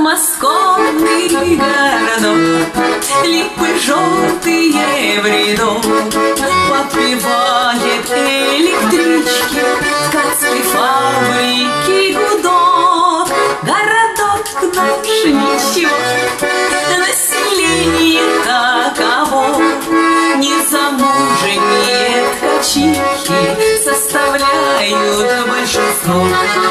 подмосковный городок, липы желтые в ряду, подпевает электрички, ткацкой фабрики гудок. Городок наш ничего, население таково, незамужние ткачихи составляют большинство.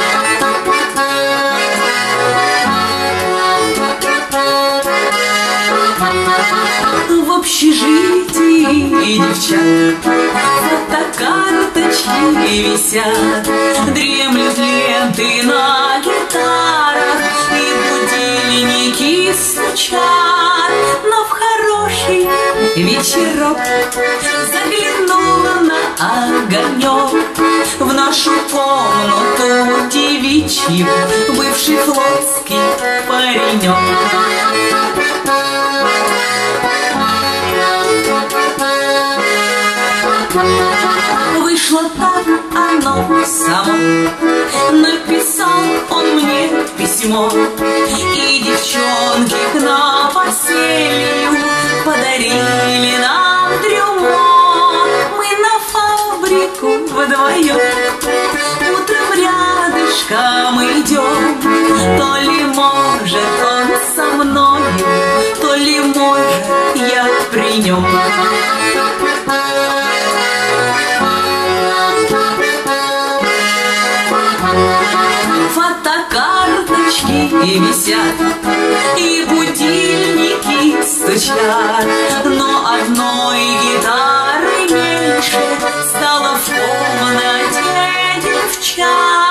В общежитии девчат фотокарточки висят, дремлют ленты на гитарах и будильники стучат. Но в хороший вечерок заглянула на огонек в нашу комнату девичью бывший флотский паренек. Вышло так оно само, написал он мне письмо, и девчонки к новоселью подарили нам трюмо. Мы на фабрику вдвоем утром рядышком идем, то ли может он со мною, то ли может я при нем. Фотокарточки висят и будильники стучат, но одной гитары меньше стало в комнате девчат.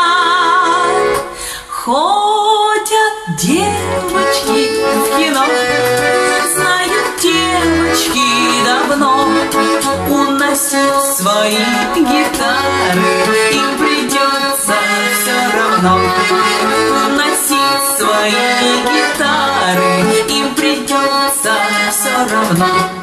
Ходят девочки в кино, знают девочки давно, уносить свои гитары им придется все равно. Уносить свои гитары им придется все равно.